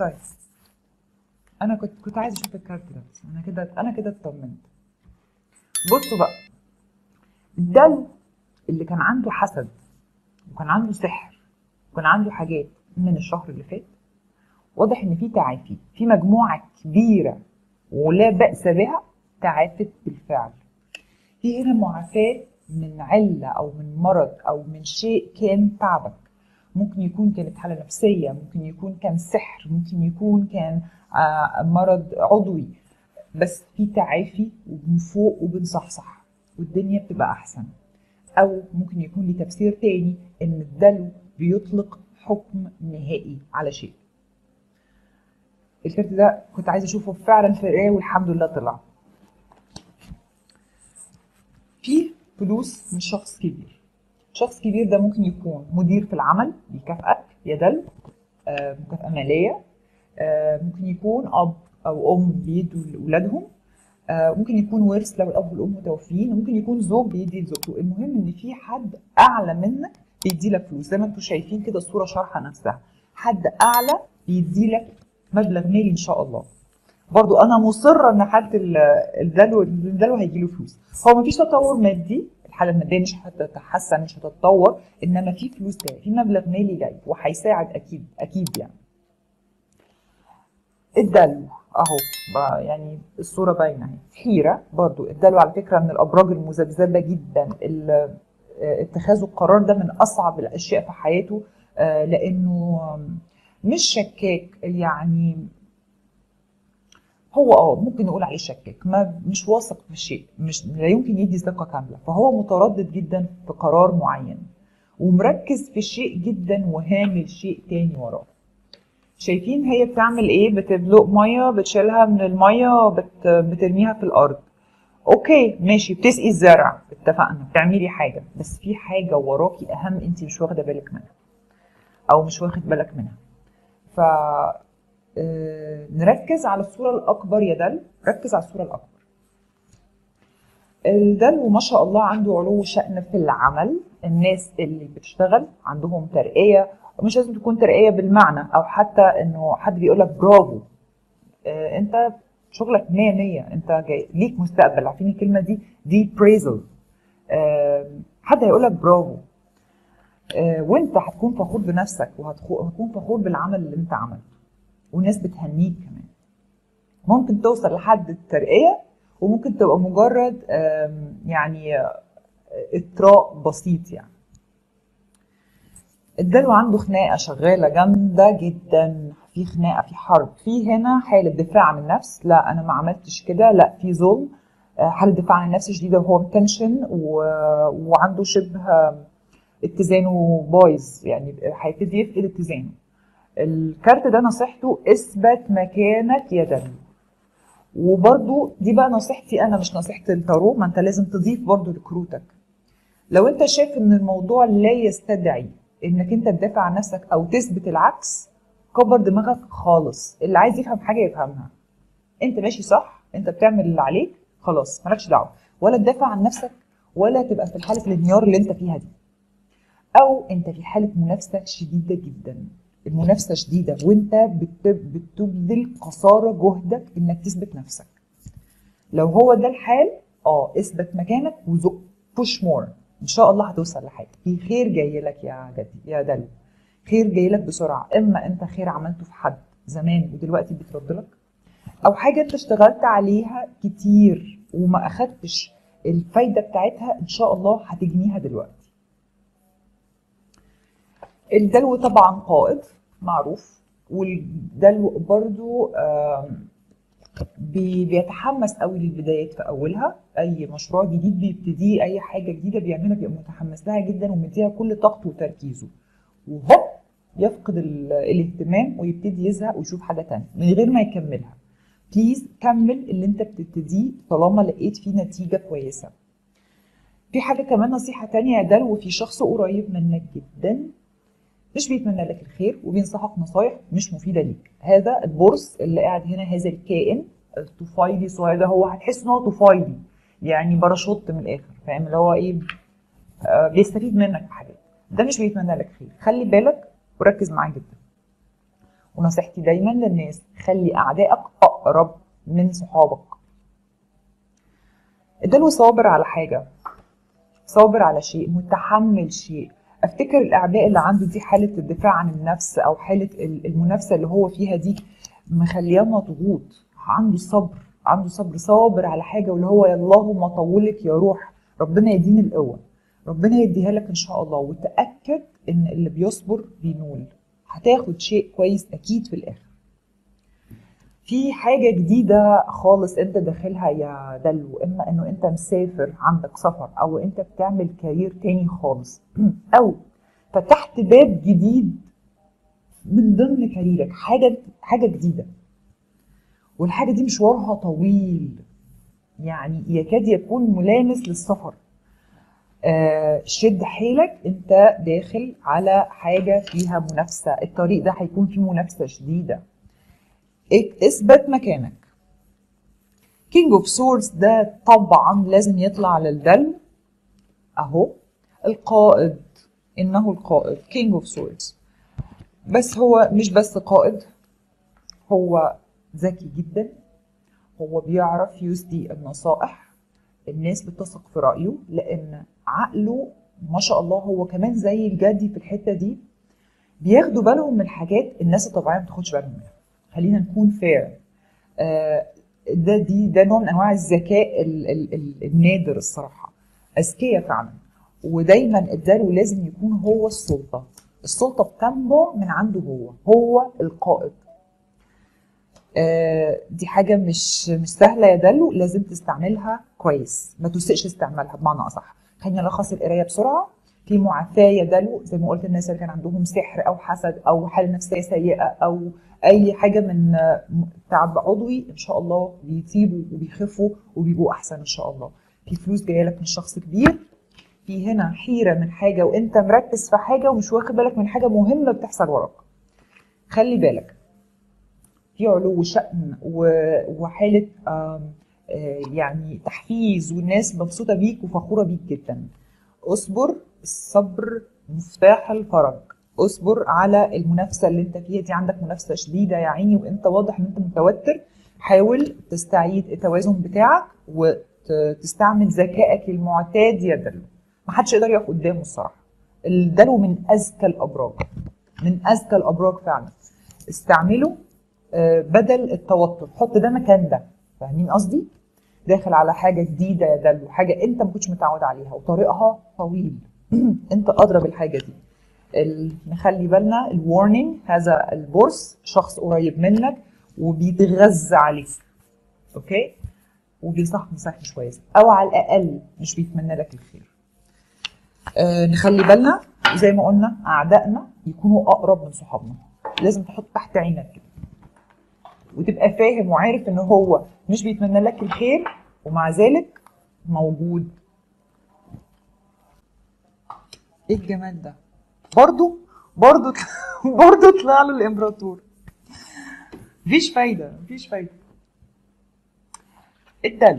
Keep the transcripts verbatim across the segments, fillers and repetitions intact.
طيب انا كنت كنت عايزه اشوف الكارت ده بس انا كده انا كده اطمنت. بصوا بقى، الدلو اللي كان عنده حسد وكان عنده سحر وكان عنده حاجات من الشهر اللي فات، واضح ان في تعافي، في مجموعه كبيره ولا بأس بها تعافت بالفعل. في هنا معافاة من علة أو من مرض أو من شيء كان تعبك. ممكن يكون كانت حالة نفسية، ممكن يكون كان سحر، ممكن يكون كان آه مرض عضوي، بس في تعافي وبنفوق وبنصحصح والدنيا بتبقى أحسن. أو ممكن يكون لي تفسير تاني إن الدلو بيطلق حكم نهائي على شيء. الكارت ده كنت عايزة أشوفه فعلا في القراية والحمد لله طلع. في فلوس من شخص كبير. شخص كبير ده ممكن يكون مدير في العمل بيكافئك يا دلو، آه مكافأة مالية، آه ممكن يكون أب أو أم بيدوا لأولادهم، آه ممكن يكون ورث لو الأب والأم متوفيين، وممكن يكون زوج بيدي لزوجته. المهم إن في حد أعلى منك بيدي لك فلوس، زي ما أنتم شايفين كده الصورة شارحة نفسها، حد أعلى بيدي لك مبلغ مالي إن شاء الله. برضو انا مصره ان حد الدلو الدلو هيجي له فلوس. هو مفيش تطور مادي، الحاله الماديه مش هتتحسن مش هتتطور، انما في فلوس جايه، في مبلغ مالي جاي وهيساعد اكيد اكيد يعني. الدلو اهو بقى، يعني الصوره باينه اهي. حيره برضو، الدلو على فكره من الابراج المذبذبه جدا، اتخاذ القرار ده من اصعب الاشياء في حياته، لانه مش شكاك يعني، هو اه ممكن نقول عليه شكاك، ما مش واثق في شيء، مش لا يمكن يدي ثقه كامله، فهو متردد جدا في قرار معين ومركز في شيء جدا وهامل شيء تاني وراه. شايفين هي بتعمل ايه؟ بتدلق ميه، بتشيلها من الميه بت... بترميها في الارض. اوكي ماشي، بتسقي الزرع، اتفقنا، بتعملي حاجه، بس في حاجه وراكي اهم انت مش واخده بالك منها او مش واخد بالك منها. ف آه، نركز على الصورة الأكبر يا دلو، ركز على الصورة الأكبر. الدلو ما شاء الله عنده علو شأن في العمل، الناس اللي بتشتغل عندهم ترقية، مش لازم تكون ترقية بالمعنى، أو حتى إنه حد بيقول لك برافو آه، أنت شغلك مية مية، أنت جاي ليك مستقبل. عارفين الكلمة دي؟ دي بريزل. آه، حد هيقول لك برافو، آه، وأنت هتكون فخور بنفسك وهتكون فخور بالعمل اللي أنت عملته، والناس بتهنيك كمان. ممكن توصل لحد الترقية، وممكن تبقى مجرد يعني اطراء بسيط يعني. الدلو عنده خناقة شغالة جامدة جدا، في خناقة، في حرب، في هنا حالة دفاع عن النفس، لا أنا ما عملتش كده، لا في ظلم، حالة دفاع عن النفس شديدة، وهو متنشن وعنده شبه اتزانه بايظ، يعني هيبتدي يفقد اتزانه. الكارت ده نصيحته اثبت مكانك يا دلو. وبرضو دي بقى نصيحتي انا مش نصيحه التارو، ما انت لازم تضيف برضو لكروتك. لو انت شايف ان الموضوع لا يستدعي انك انت تدافع عن نفسك او تثبت العكس، كبر دماغك خالص، اللي عايز يفهم حاجه يفهمها، انت ماشي صح، انت بتعمل اللي عليك، خلاص مالكش دعوه، ولا تدافع عن نفسك ولا تبقى في حاله الانهيار اللي انت فيها دي، او انت في حاله منافسه شديده جدا. المنافسه شديده وانت بتبذل قصارى جهدك انك تثبت نفسك. لو هو ده الحال، اه اثبت مكانك وزق، بوش مور، ان شاء الله هتوصل لحاجه. في خير جاي لك يا جدي يا دلو، خير جاي لك بسرعه، اما انت خير عملته في حد زمان ودلوقتي بيترد لك، او حاجه انت اشتغلت عليها كتير وما اخدتش الفايده بتاعتها، ان شاء الله هتجنيها دلوقتي. الدلو طبعا قائد معروف، والدلو برضو بيتحمس قوي للبدايات في اولها، اي مشروع جديد بيبتديه، اي حاجه جديده بيعملها بيبقى متحمس لها جدا ومديها كل طاقته وتركيزه، وهوب يفقد الاهتمام ويبتدي يزهق ويشوف حاجه تانية من غير ما يكملها. بليز كمل اللي انت بتبتديه طالما لقيت فيه نتيجه كويسه. في حاجه كمان نصيحه تانية يا دلو، في شخص قريب منك جدا مش بيتمنى لك الخير وبينصحك نصايح مش مفيده ليك. هذا البرص اللي قاعد هنا، هذا الكائن الطفيلي الصغير ده، هو هتحس ان هو طفيلي يعني باراشوت من الاخر، فاهم اللي هو ايه، آه بيستفيد منك في حاجات، ده مش بيتمنى لك خير، خلي بالك وركز معاه جدا. ونصيحتي دايما للناس، خلي اعدائك اقرب من صحابك. الدلو صابر على حاجه، صابر على شيء، متحمل شيء. افتكر الاعباء اللي عنده دي حاله الدفاع عن النفس او حاله المنافسه اللي هو فيها دي مخلياه مضغوط. عنده صبر، عنده صبر، صابر على حاجه، واللي هو يا اللهم طولك يا روح، ربنا يديني القوه، ربنا يديها لك ان شاء الله. وتاكد ان اللي بيصبر بينول، هتاخد شيء كويس اكيد في الاخر. في حاجة جديدة خالص انت داخلها يا دلو، اما انه انت مسافر عندك سفر، او انت بتعمل كارير تاني خالص، او فتحت باب جديد من ضمن كاريرك، حاجة حاجة جديدة، والحاجة دي مشوارها طويل، يعني يكاد يكون ملامس للسفر. آه شد حيلك، انت داخل على حاجة فيها منافسة، الطريق ده هيكون فيه منافسة شديدة، اثبت مكانك. كينج اوف سورز ده طبعا لازم يطلع للدلو اهو، القائد، انه القائد كينج اوف سورز. بس هو مش بس قائد، هو ذكي جدا، هو بيعرف يسدي النصائح، الناس بتثق في رأيه لان عقله ما شاء الله. هو كمان زي الجدي في الحتة دي، بياخدوا بالهم من حاجات الناس الطبيعية ما تاخدش بالهم منها. خلينا نكون فير، آه ده دي ده نوع من انواع الذكاء ال ال ال النادر الصراحه، اذكياء فعلا. ودايما الدلو لازم يكون هو السلطه، السلطه بتنبع من عنده، هو هو القائد. آه دي حاجه مش مش سهله يا دلو، لازم تستعملها كويس، ما تسيئش استعمالها بمعنى اصح. خلينا نلخص القرايه بسرعه. في معافاه يا دلو، زي ما قلت الناس اللي كان عندهم سحر او حسد او حاله نفسيه سيئه او اي حاجه من تعب عضوي، ان شاء الله بيطيبوا وبيخفوا وبيبقوا احسن ان شاء الله. في فلوس جايه لك من شخص كبير. في هنا حيره من حاجه وانت مركز في حاجه ومش واخد بالك من حاجه مهمه بتحصل وراك، خلي بالك. في علو شأن وحاله يعني تحفيز، والناس مبسوطه بيك وفخوره بيك جدا. اصبر، الصبر مفتاح الفرج. اصبر على المنافسه اللي انت فيها دي، عندك منافسه شديده يا عيني، وانت واضح ان انت متوتر. حاول تستعيد التوازن بتاعك وتستعمل ذكائك المعتاد يا دلو، محدش يقدر يقف قدامه الصراحه. الدلو من اذكى الابراج، من اذكى الابراج فعلا. استعمله بدل التوتر، حط ده مكان ده، فاهمين قصدي؟ داخل على حاجه جديده يا دلو، حاجه انت ما كنتش متعود عليها وطريقها طويل. انت ادرى بالحاجه دي. نخلي بالنا الورنينج، هذا البورس شخص قريب منك وبيتغذى عليك، اوكي، وبينصحك نصايح مش كويسه، او على الاقل مش بيتمنى لك الخير. آه نخلي بالنا زي ما قلنا، اعدائنا يكونوا اقرب من صحابنا، لازم تحط تحت عينك كده وتبقى فاهم وعارف ان هو مش بيتمنى لك الخير ومع ذلك موجود. ايه الجمال ده؟ برضو برضو برضو طلع له الامبراطور. مفيش فايده، مفيش فايده. الدلو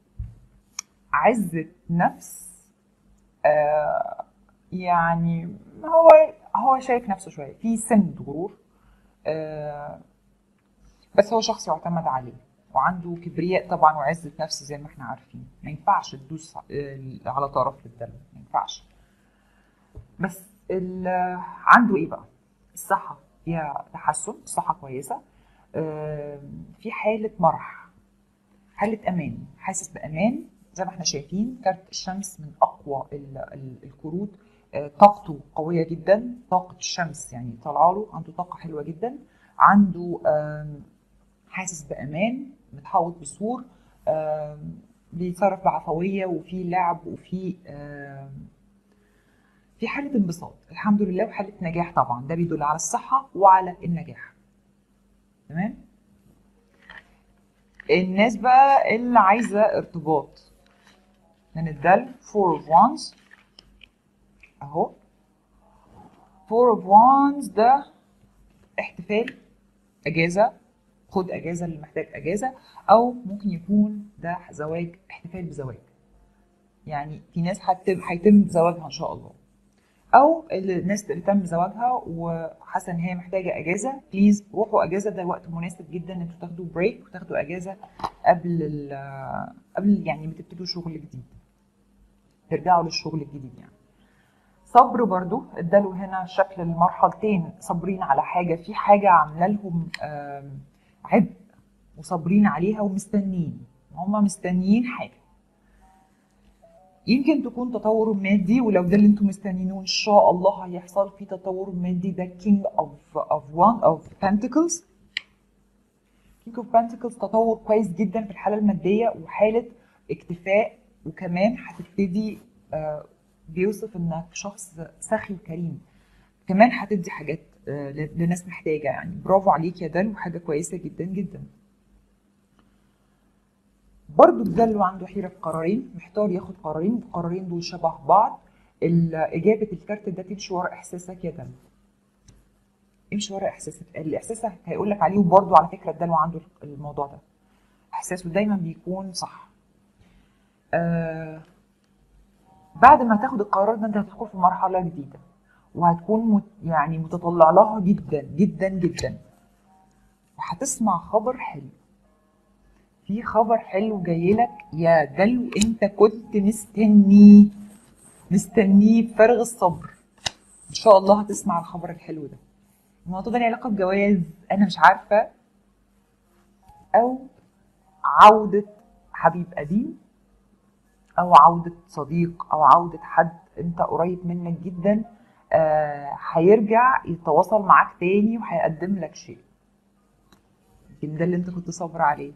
عزة نفس، آه يعني هو هو شايف نفسه شويه في سن غرور، آه بس هو شخص يعتمد عليه وعنده كبرياء طبعا وعزة نفس زي ما احنا عارفين. ما ينفعش تدوس على طرف الدلو، ما ينفعش. بس عنده ايه بقى؟ الصحة فيها تحسن، الصحة كويسة، في حالة مرح، حالة أمان، حاسس بأمان زي ما احنا شايفين. كارت الشمس من أقوى الكروت، طاقته قوية جدا، طاقة الشمس يعني طالعه له، عنده طاقة حلوة جدا، عنده حاسس بأمان، متحوط بسور، بيتصرف بعفوية وفي لعب وفي في حالة انبساط الحمد لله، وحالة نجاح طبعا، ده بيدل على الصحة وعلى النجاح. تمام. الناس بقى اللي عايزة ارتباط من الدلو، فور اوف وانز اهو. فور اوف وانز ده احتفال، اجازة، خد اجازة اللي محتاج اجازة، او ممكن يكون ده زواج، احتفال بزواج، يعني في ناس هيتم زواجها ان شاء الله. او الناس اللي تم زواجها وحاسه ان هي محتاجه اجازه، بليز روحوا اجازه، ده وقت مناسب جدا ان انتوا تاخدوا بريك وتاخدوا اجازه قبل ال قبل يعني ما تبتدوا شغل جديد، ترجعوا للشغل الجديد يعني. صبر برضو اداله هنا شكل المرحلتين، صابرين على حاجه، في حاجه عامله لهم عبء وصابرين عليها ومستنيين، هم مستنيين حاجه، يمكن تكون تطور مادي، ولو ده اللي انتم مستنيينه ان شاء الله هيحصل في تطور مادي. ده King of of one of Pentacles. King of Pentacles تطور كويس جدا في الحاله الماديه وحاله اكتفاء، وكمان هتبتدي آه بيوصف انك شخص سخي وكريم، كمان هتدي حاجات آه لناس محتاجه يعني. برافو عليك يا دلو، حاجه كويسه جدا جدا. برضو دلو عنده حيرة في قرارين، محتار ياخد قرارين، القرارين دول شبه بعض. إجابة الكارت ده تمشي ورا إحساسك يا دلو، امشي ورا إحساسك، اللي إحساسك هيقول لك عليه. وبرضو على فكرة دلو عنده الموضوع ده، إحساسه دايما بيكون صح. آه بعد ما تاخد القرار ده أنت هتدخل في مرحلة جديدة وهتكون مت يعني متطلع لها جدا جدا جدا، وهتسمع خبر حلو، في خبر حلو جاي لك يا دلو، انت كنت مستنيه مستنيه بفارغ الصبر. ان شاء الله هتسمع الخبر الحلو ده. الموضوع ده له علاقه بجواز، انا مش عارفه، او عوده حبيب قديم، او عوده صديق، او عوده حد انت قريب منك جدا آه هيرجع يتواصل معاك تاني وهيقدم لك شيء، يمكن ده اللي انت كنت صابر عليه.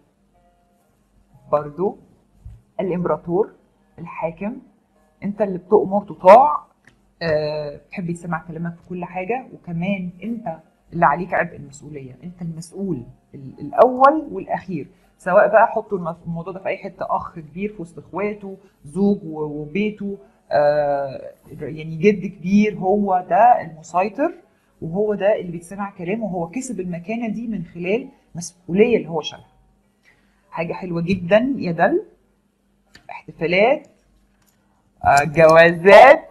برضو الامبراطور الحاكم، انت اللي بتؤمر تطاع، أه بتحب يسمع كلامك في كل حاجه، وكمان انت اللي عليك عبء المسؤوليه، انت المسؤول الاول والاخير، سواء بقى حطوا الموضوع ده في اي حته، اخ كبير في وسط اخواته، زوج وبيته، أه يعني جد كبير، هو ده المسيطر وهو ده اللي بيتسمع كلامه، وهو كسب المكانه دي من خلال مسؤوليه اللي هو شالها. حاجه حلوه جدا يا دل، احتفالات، أه جوازات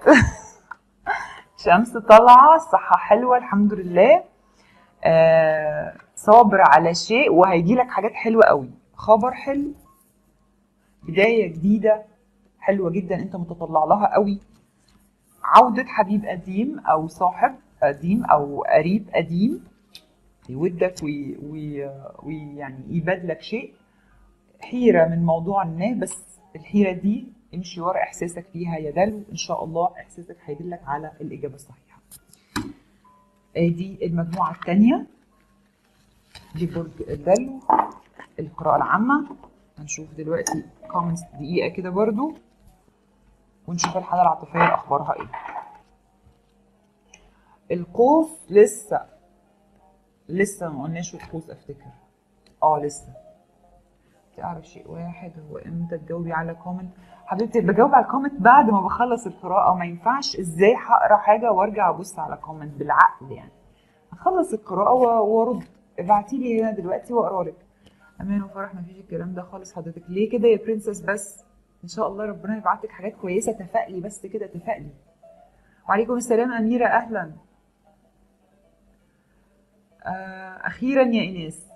شمس طالعه، الصحه حلوه الحمد لله، آه صابر على شيء وهيجي لك حاجات حلوه قوي، خبر حلو، بدايه جديده حلوه جدا انت متطلع لها قوي، عوده حبيب قديم او صاحب قديم او قريب قديم يودك وي وي ويعني يبادلك شيء. حيره من موضوع ما، بس الحيره دي امشي ورا احساسك فيها يا دلو، ان شاء الله احساسك هيدلك على الاجابه الصحيحه. دي المجموعة الثانية، دي برج الدلو، القراءة العامة. هنشوف دلوقتي كومنتس دقيقة كده برضو، ونشوف الحالة العاطفية أخبارها إيه. القوس لسه لسه ما قلناش القوس، أفتكر أه لسه. تعرف شيء واحد، هو إمتى تجاوبي على كومنت؟ حبيبتي بجاوب على الكومنت بعد ما بخلص القراءة، ما ينفعش إزاي هقرا حاجة وأرجع أبص على كومنت بالعقل يعني. هخلص القراءة وارد، ابعتي لي هنا دلوقتي واقرا لك. امان وفرح، مفيش الكلام ده خالص حضرتك، ليه كده يا برنسس؟ بس ان شاء الله ربنا يبعت لك حاجات كويسه، تفائلي بس كده، تفائلي. وعليكم السلام اميره، اهلا. آه اخيرا يا ايناس.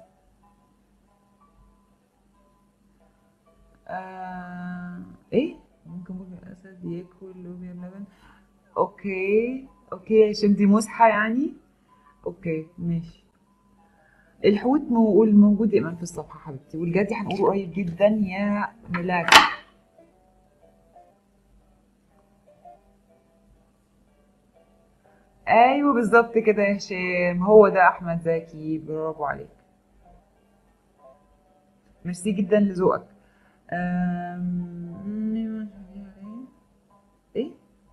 آه ايه ممكن بكره الاسد ياكل لوبيا بلبن؟ اوكي اوكي عشان دي مسحه يعني، اوكي ماشي. الحوت موجود دائما في الصفحه حبيبتي، والجدي هنقوله قريب جدا يا ملاك. ايوه بالظبط كده يا هشام، هو ده احمد زكي، برافو عليك، ميرسي جدا لذوقك. أم... ايه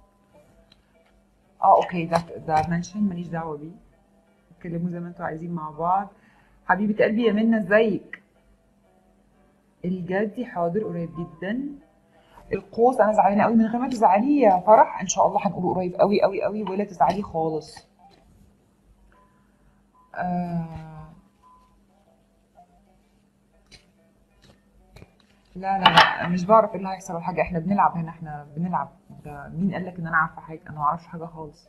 اه اوكي، ده ده منشن ماليش دعوه بيه، اتكلموا زي ما انتوا عايزين مع بعض. حبيبه قلبي يا منى، ازيك؟ الجدي حاضر قريب جدا. القوس انا زعلانه قوي، من غير ما تزعلي يا فرح، ان شاء الله هنقوله قريب قوي قوي قوي، ولا تزعلي خالص. آه... لا لا لا مش بعرف ايه اللي هيحصل ولا حاجه، احنا بنلعب هنا، احنا بنلعب. انت مين قال لك ان انا عارفه حاجه؟ انا ما اعرفش حاجه خالص.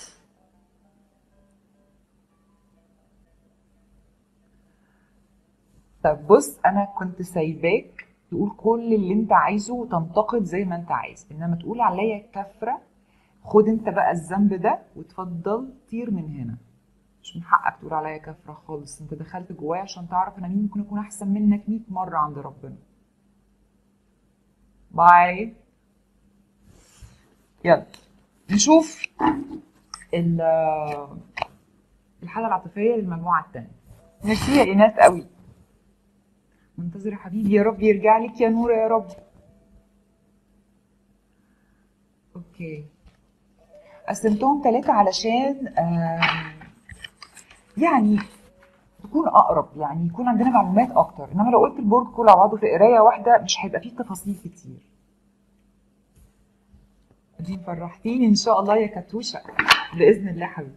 طب بص، انا كنت سايباك تقول كل اللي انت عايزه وتنتقد زي ما انت عايز، انما تقول عليا كفره. خد انت بقى الذنب ده وتفضل طير من هنا. مش من حقك تقول عليا كفره خالص، انت دخلت جوايا عشان تعرف انا مين ممكن اكون احسن منك مية مره عند ربنا. باي. يلا نشوف ال- الحالة العاطفية للمجموعة التانية. ميرسي يا إيناس قوي. منتظر يا حبيبي، يا رب يرجع لك يا نورة يا رب. اوكي. قسمتهم ثلاثة علشان آم، يعني تكون أقرب، يعني يكون عندنا معلومات أكتر، إنما لو قلت البورد كله على بعضه في قراية واحدة مش هيبقى فيه تفاصيل كتير. دي فرحتيني إن شاء الله يا كاتوشة. بإذن الله حبيبتي.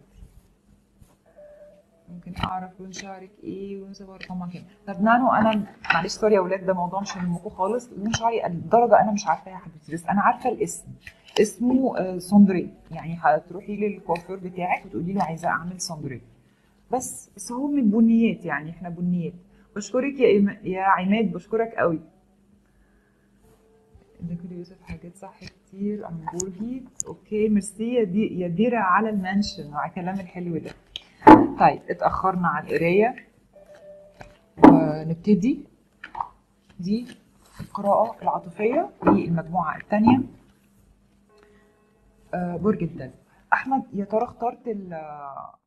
ممكن اعرف لون شعرك ايه وصور طبعا كده. طب نانو، انا معلش سوري يا اولاد، ده موضوع مش هيهمكم خالص. لون شعري الدرجه انا مش عارفاها يا حبيبتي، بس انا عارفه الاسم. اسمه آه، سوندري. يعني هتروحي للكوافير بتاعك وتقولي له عايزه اعمل سوندري. بس بس هو من البنيات، يعني احنا بنيات. بشكرك يا إيم... يا عماد، بشكرك قوي. دكتور يوسف حاجات صح كتير عن بورهي. اوكي ميرسي يا دي يا ديرة على المنشن وعلى الكلام الحلو ده. طيب اتأخرنا على القراية ونبتدي. دي القراءة العاطفية للمجموعة الثانية. برج الدلو. أحمد، يا ترى اخترت ال